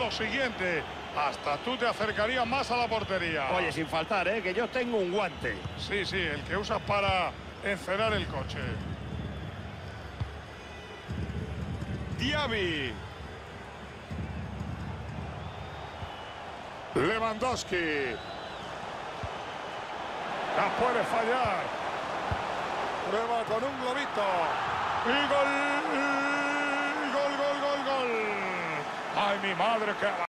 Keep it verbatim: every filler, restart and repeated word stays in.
lo siguiente. Hasta tú te acercarías más a la portería. Oye, sin faltar, ¿eh? Que yo tengo un guante. Sí, sí, el que usas para encerar el coche. Diaby. Lewandowski. La puede fallar. Prueba con un globito. Y gol. Gol, gol, gol, gol. Ay, mi madre, qué